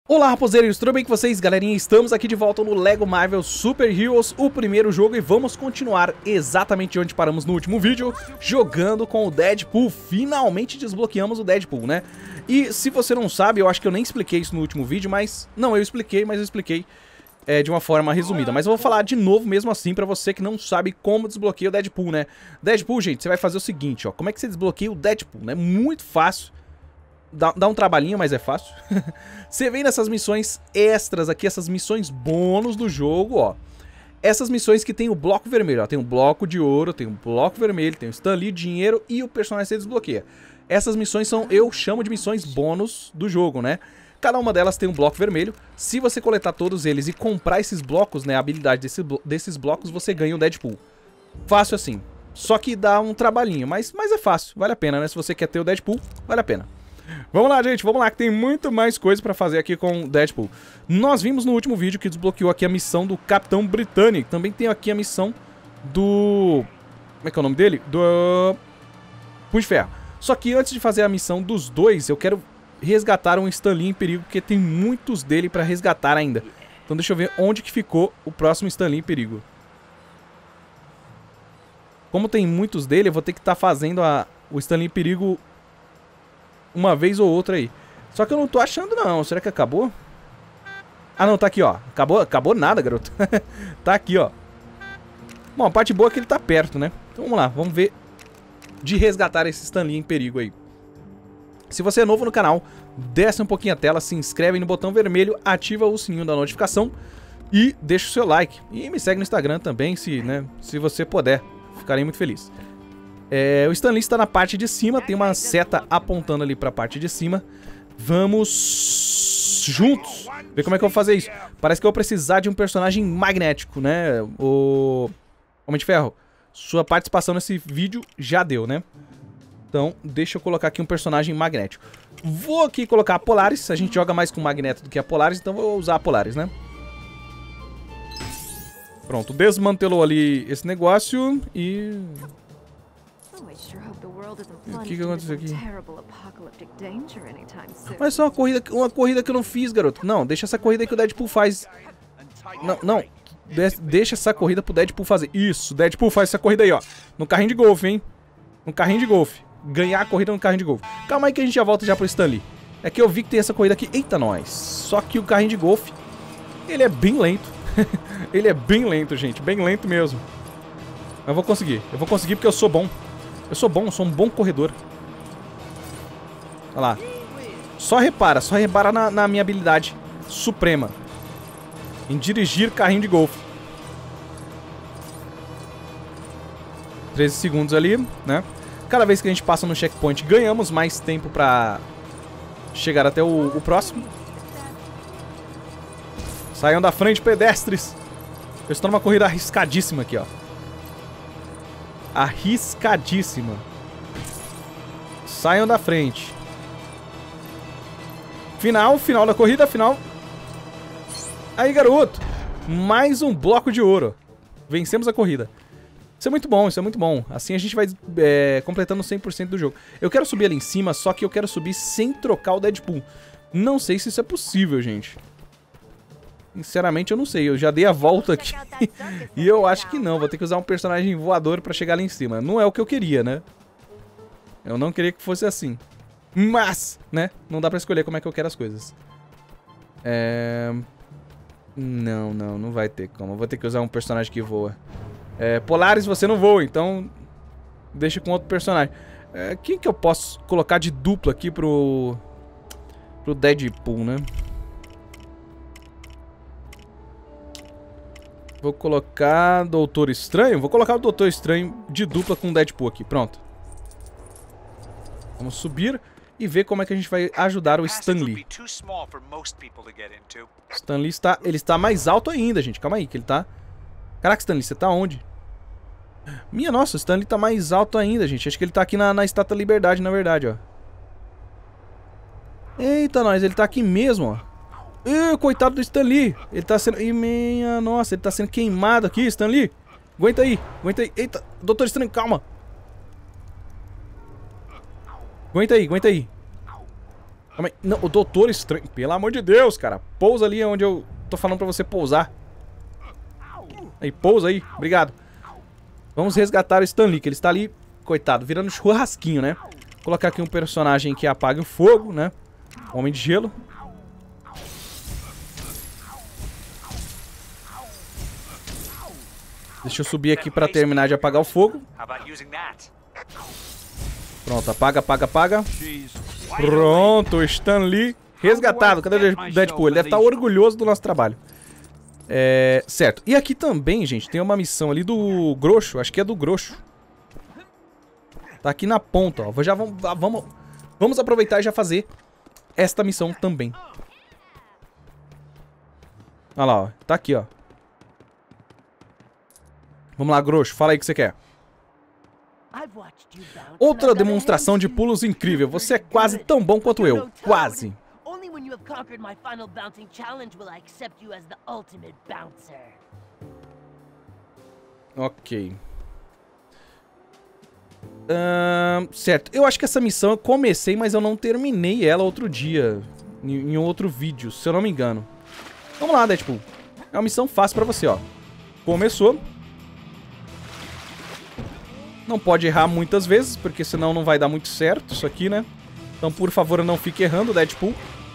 Olá raposeiros, tudo bem com vocês, galerinha? Estamos aqui de volta no Lego Marvel Super Heroes, o primeiro jogo, e vamos continuar exatamente onde paramos no último vídeo, jogando com o Deadpool. Finalmente desbloqueamos o Deadpool, né? E se você não sabe, eu acho que eu nem expliquei isso no último vídeo, mas... Não, eu expliquei, mas eu expliquei de uma forma resumida. Mas eu vou falar de novo mesmo assim pra você que não sabe como desbloqueia o Deadpool, né? Deadpool, gente, você vai fazer o seguinte, ó. Como é que você desbloqueia o Deadpool, né? Muito fácil. Dá um trabalhinho, mas é fácil. Você vem nessas missões extras aqui, essas missões bônus do jogo, ó. Essas missões que tem o bloco vermelho, ó. Tem um bloco de ouro, tem um bloco vermelho, tem o Stan Lee, dinheiro e o personagem você desbloqueia. Essas missões são, eu chamo de missões bônus do jogo, né? Cada uma delas tem um bloco vermelho. Se você coletar todos eles e comprar esses blocos, né, a habilidade desses blocos, você ganha o Deadpool. Fácil assim. Só que dá um trabalhinho, mas é fácil. Vale a pena, né? Se você quer ter o Deadpool, vale a pena. Vamos lá, gente, vamos lá, que tem muito mais coisa pra fazer aqui com o Deadpool. Nós vimos no último vídeo que desbloqueou aqui a missão do Capitão Britânico. Também tem aqui a missão do... Como é que é o nome dele? Do... Punho de Ferro. Só que antes de fazer a missão dos dois, eu quero resgatar um Stan Lee em perigo, porque tem muitos dele pra resgatar ainda. Então deixa eu ver onde que ficou o próximo Stan Lee em perigo. Como tem muitos dele, eu vou ter que estar fazendo o Stan Lee em perigo... uma vez ou outra aí. Só que eu não tô achando não. Será que acabou? Ah não, tá aqui ó. Acabou nada, garoto. Tá aqui ó. Bom, a parte boa é que ele tá perto, né? Então vamos lá, vamos ver de resgatar esse Stan Lee em perigo aí. Se você é novo no canal, desce um pouquinho a tela, se inscreve no botão vermelho, ativa o sininho da notificação e deixa o seu like. E me segue no Instagram também, se você puder. Ficarei muito feliz. O Stan Lee está na parte de cima, tem uma seta apontando ali para a parte de cima. Vamos juntos ver como é que eu vou fazer isso. Parece que eu vou precisar de um personagem magnético, né? O Homem de Ferro, sua participação nesse vídeo já deu, né? Então, deixa eu colocar aqui um personagem magnético. Vou aqui colocar a Polaris, a gente joga mais com Magneto do que a Polaris, então vou usar a Polaris, né? Pronto, desmantelou ali esse negócio e... O que aconteceu aqui? Mas só uma corrida que eu não fiz, garoto. Não, deixa essa corrida aí que o Deadpool faz. Não. Deixa essa corrida pro Deadpool fazer. Isso, Deadpool faz essa corrida aí, ó. No carrinho de golfe, hein? No carrinho de golfe. Ganhar a corrida no carrinho de golfe. Calma aí que a gente já volta já pro Stan Lee. É que eu vi que tem essa corrida aqui. Eita, nós. Só que o carrinho de golfe, ele é bem lento. Ele é bem lento, gente. Bem lento mesmo. Mas eu vou conseguir. Eu vou conseguir porque eu sou bom. Eu sou um bom corredor. Olha lá. Só repara na minha habilidade suprema em dirigir carrinho de golfe. 13 segundos ali, né? Cada vez que a gente passa no checkpoint, ganhamos mais tempo pra chegar até o próximo. Saiam da frente, pedestres. Eu estou numa corrida arriscadíssima aqui, ó. Arriscadíssima. Saiam da frente. Final da corrida, final. Aí, garoto. Mais um bloco de ouro. Vencemos a corrida. Isso é muito bom, isso é muito bom. Assim a gente vai completando 100% do jogo. Eu quero subir ali em cima, só que eu quero subir sem trocar o Deadpool. Não sei se isso é possível, gente. Sinceramente eu não sei, eu já dei a volta aqui e eu acho que não, vou ter que usar um personagem voador pra chegar lá em cima. Não é o que eu queria, né? Eu não queria que fosse assim. Mas, né, não dá pra escolher como é que eu quero as coisas. Não vai ter como, eu vou ter que usar um personagem que voa. Polaris você não voa, então deixa com outro personagem. Quem que eu posso colocar de dupla aqui pro Deadpool, né? Vou colocar Doutor Estranho. Vou colocar o Doutor Estranho de dupla com o Deadpool aqui. Pronto. Vamos subir e ver como é que a gente vai ajudar o Stan Lee. Stan Lee está mais alto ainda, gente. Calma aí, que ele tá... Caraca, Stan Lee, você tá onde? Minha nossa, o Stan Lee tá mais alto ainda, gente. Acho que ele tá aqui na Estátua da Liberdade, na verdade, ó. Eita, nós, ele tá aqui mesmo, ó. Coitado do Stan Lee. Ele tá sendo... minha nossa, ele tá sendo queimado aqui, Stan Lee. Aguenta aí, aguenta aí. Eita, Doutor Estranho, calma. Aguenta aí. Calma aí. Não, o Doutor Estranho. Pelo amor de Deus, cara. Pousa ali onde eu tô falando pra você pousar. Aí, pousa aí. Obrigado. Vamos resgatar o Stan Lee, que ele está ali, coitado, virando churrasquinho, né? Vou colocar aqui um personagem que apague o fogo, né? Homem de Gelo. Deixa eu subir aqui pra terminar de apagar o fogo. Pronto, apaga, apaga, apaga. Pronto, o Stan Lee resgatado. Cadê o Deadpool? Ele deve estar orgulhoso do nosso trabalho. Certo. E aqui também, gente, tem uma missão ali do Groxo. Acho que é do Groxo. Tá aqui na ponta, ó. Vamos aproveitar e já fazer esta missão também. Olha lá, ó. Tá aqui, ó. Vamos lá, Groxo. Fala aí o que você quer. Outra demonstração de pulos incrível. Você é quase tão bom quanto eu. Quase. Ok. Certo. Eu acho que essa missão eu comecei, mas eu não terminei ela outro dia. Em outro vídeo, se eu não me engano. Vamos lá, Deadpool. É uma missão fácil pra você, ó. Começou. Não pode errar muitas vezes, porque senão não vai dar muito certo isso aqui, né? Então, por favor, não fique errando, Deadpool.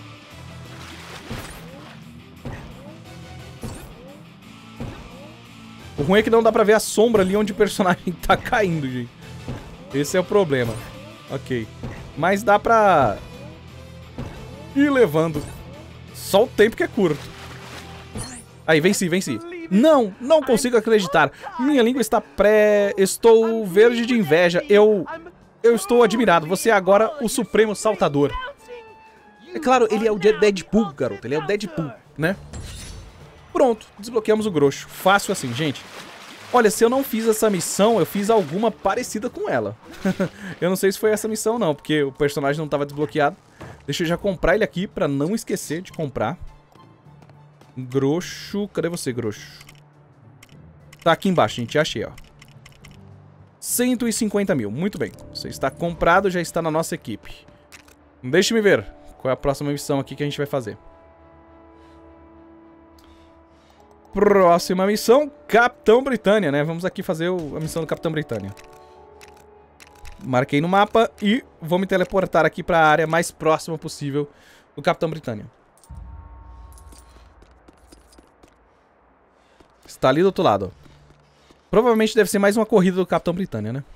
O ruim é que não dá pra ver a sombra ali onde o personagem tá caindo, gente. Esse é o problema. Ok. Mas dá pra ir levando. Só o tempo que é curto. Aí, venci, venci. Não, não consigo acreditar. Minha língua está Estou verde de inveja. Eu estou admirado. Você é agora o Supremo Saltador. É claro, ele é o Deadpool, garoto. Ele é o Deadpool, né? Pronto, desbloqueamos o Groxo. Fácil assim, gente. Olha, se eu não fiz essa missão, eu fiz alguma parecida com ela. Eu não sei se foi essa missão não, porque o personagem não estava desbloqueado. Deixa eu já comprar ele aqui pra não esquecer de comprar. Groxo, cadê você, Groxo? Tá aqui embaixo, gente, achei, ó. 150 mil, muito bem. Você está comprado, já está na nossa equipe. Deixe-me ver qual é a próxima missão aqui que a gente vai fazer. Próxima missão, Capitão Britânia, né? Vamos aqui fazer a missão do Capitão Britânia. Marquei no mapa e vou me teleportar aqui para a área mais próxima possível do Capitão Britânia. Está ali do outro lado. Provavelmente deve ser mais uma corrida do Capitão Britânia, né?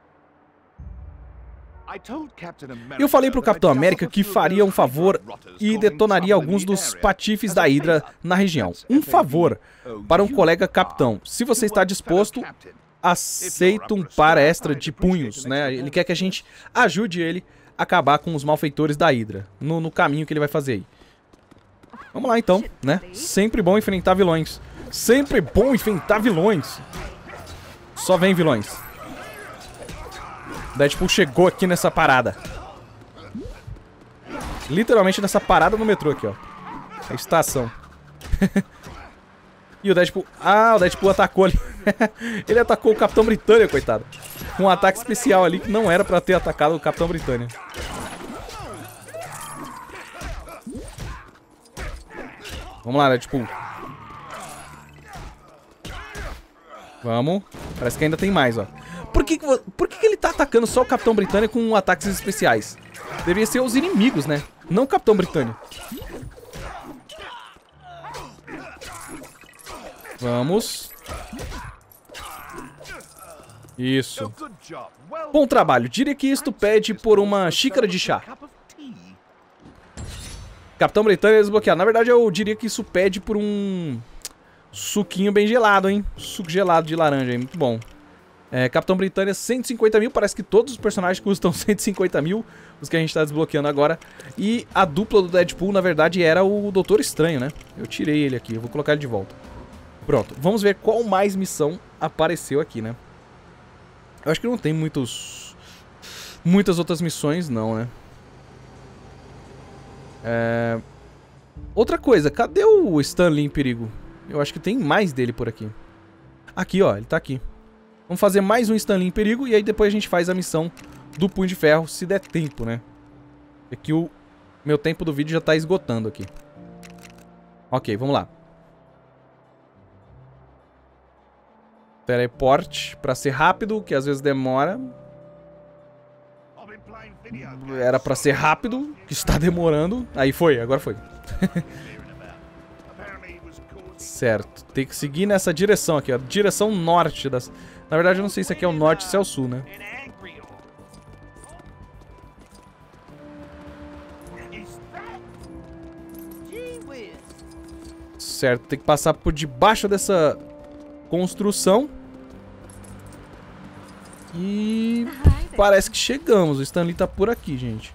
Eu falei pro Capitão América que faria um favor e detonaria alguns dos patifes da Hydra na região. Um favor para um colega capitão. Se você está disposto, aceita um par extra de punhos, né? Ele quer que a gente ajude ele a acabar com os malfeitores da Hydra no caminho que ele vai fazer aí. Vamos lá então, né? Sempre bom enfrentar vilões. Sempre bom enfrentar vilões. Só vem vilões. Deadpool chegou aqui nessa parada. Literalmente nessa parada no metrô aqui, ó. A estação. E o Deadpool... Ah, o Deadpool atacou ali. Ele atacou o Capitão Britânia, coitado. Com um ataque especial ali que não era pra ter atacado o Capitão Britânia. Vamos lá, Deadpool. Vamos. Parece que ainda tem mais, ó. Por que ele tá atacando só o Capitão Britânia com ataques especiais? Deveria ser os inimigos, né? Não o Capitão Britânia. Vamos. Isso. Bom trabalho. Diria que isto pede por uma xícara de chá. Capitão Britânia desbloqueado. Na verdade, eu diria que isso pede por um suquinho bem gelado, hein? Suco gelado de laranja aí. Muito bom. Capitão Britânia, 150 mil. Parece que todos os personagens custam 150 mil. Os que a gente tá desbloqueando agora. E a dupla do Deadpool, na verdade, era o Doutor Estranho, né? Eu tirei ele aqui. Eu vou colocar ele de volta. Pronto. Vamos ver qual mais missão apareceu aqui, né? Eu acho que não tem muitas outras missões, não, né? Outra coisa. Cadê o Stan Lee em perigo? Eu acho que tem mais dele por aqui. Aqui, ó. Ele tá aqui. Vamos fazer mais um Stan Lee em perigo e aí depois a gente faz a missão do Punho de Ferro, se der tempo, né? Aqui o Meu tempo do vídeo já tá esgotando aqui. Ok, vamos lá. Teleporte pra ser rápido, que às vezes demora. Era pra ser rápido, que está demorando. Aí foi, agora foi. Certo, tem que seguir nessa direção aqui, ó. Direção norte das... Na verdade eu não sei se aqui é o norte ou se é o sul, né? Certo, tem que passar por debaixo dessa construção. E parece que chegamos. O Stanley tá por aqui, gente.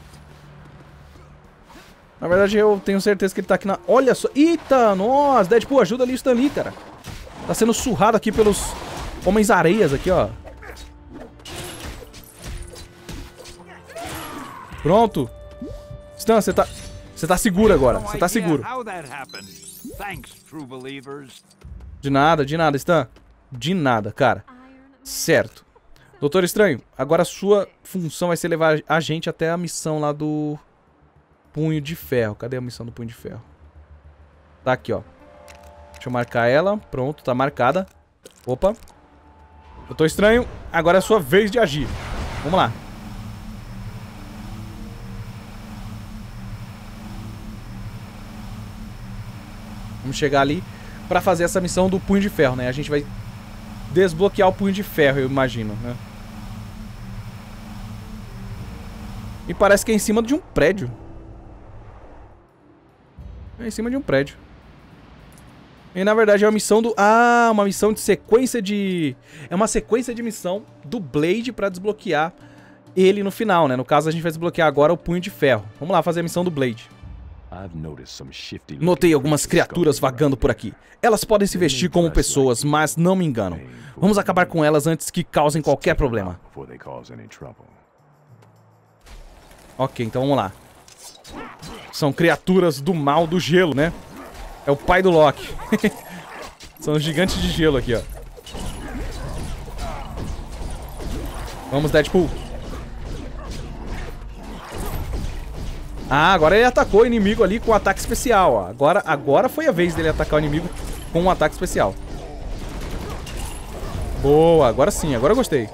Na verdade eu tenho certeza que ele tá aqui na... Olha só. Eita, nossa. Deadpool, ajuda ali o Stanley, cara. Tá sendo surrado aqui pelos Homens-Areias aqui, ó. Pronto. Stan, você tá seguro agora. Você tá seguro. De nada, Stan. De nada, cara. Certo. Doutor Estranho, agora a sua função vai ser levar a gente até a missão lá do Punho de Ferro. Cadê a missão do Punho de Ferro? Tá aqui, ó. Deixa eu marcar ela. Pronto, tá marcada. Opa. Doutor Estranho, agora é a sua vez de agir. Vamos lá. Vamos chegar ali pra fazer essa missão do Punho de Ferro, né? A gente vai desbloquear o Punho de Ferro, eu imagino, né? E parece que é em cima de um prédio. É em cima de um prédio. E na verdade é uma missão do... Ah, uma missão de sequência de... É uma sequência de missão do Blade pra desbloquear ele no final, né? No caso a gente vai desbloquear agora o Punho de Ferro. Vamos lá fazer a missão do Blade. Notei algumas criaturas vagando por aqui. Elas podem se vestir como pessoas, mas não me engano. Vamos acabar com elas antes que causem qualquer problema. Ok, então vamos lá. São criaturas do mal do gelo, né? É o pai do Loki. São os gigantes de gelo aqui, ó. Vamos, Deadpool. Ah, agora ele atacou o inimigo ali com um ataque especial, ó. Agora foi a vez dele atacar o inimigo com um ataque especial. Boa, agora sim, agora eu gostei.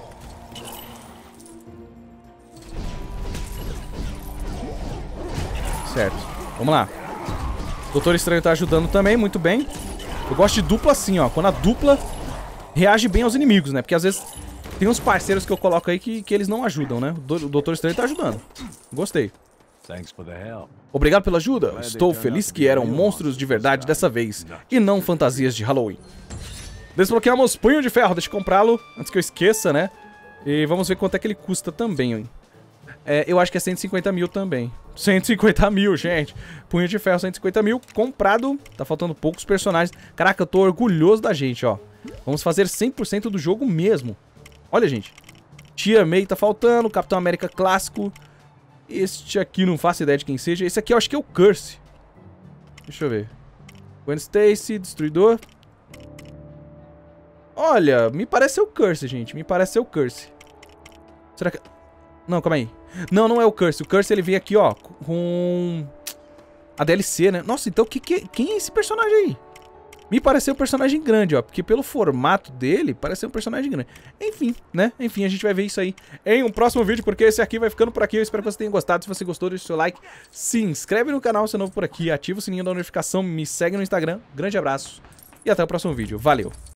Certo, vamos lá. O Doutor Estranho tá ajudando também, muito bem. Eu gosto de dupla assim, ó. Quando a dupla reage bem aos inimigos, né? Porque às vezes tem uns parceiros que eu coloco aí que eles não ajudam, né? O Doutor Estranho tá ajudando. Gostei. Obrigado pela ajuda. Estou feliz que eram monstros de verdade dessa vez e não fantasias de Halloween. Desbloqueamos Punho de Ferro. Deixa eu comprá-lo antes que eu esqueça, né? E vamos ver quanto é que ele custa também, hein? Eu acho que é 150 mil também. 150 mil, gente. Punho de Ferro, 150 mil. Comprado. Tá faltando poucos personagens. Caraca, eu tô orgulhoso da gente, ó. Vamos fazer 100% do jogo mesmo. Olha, gente. Tia May tá faltando. Capitão América clássico. Este aqui não faço ideia de quem seja. Esse aqui eu acho que é o Curse. Deixa eu ver. Gwen Stacy, Destruidor. Olha, me parece ser o Curse, gente. Me parece ser o Curse. Será que... Não, calma aí. Não, não é o Curse. O Curse, ele vem aqui, ó, com a DLC, né? Nossa, então quem é esse personagem aí? Me pareceu um personagem grande, ó. Porque pelo formato dele, parece um personagem grande. Enfim, né? Enfim, a gente vai ver isso aí em um próximo vídeo, porque esse aqui vai ficando por aqui. Eu espero que você tenha gostado. Se você gostou, deixa o seu like. Se inscreve no canal se é novo por aqui. Ativa o sininho da notificação. Me segue no Instagram. Grande abraço. E até o próximo vídeo. Valeu!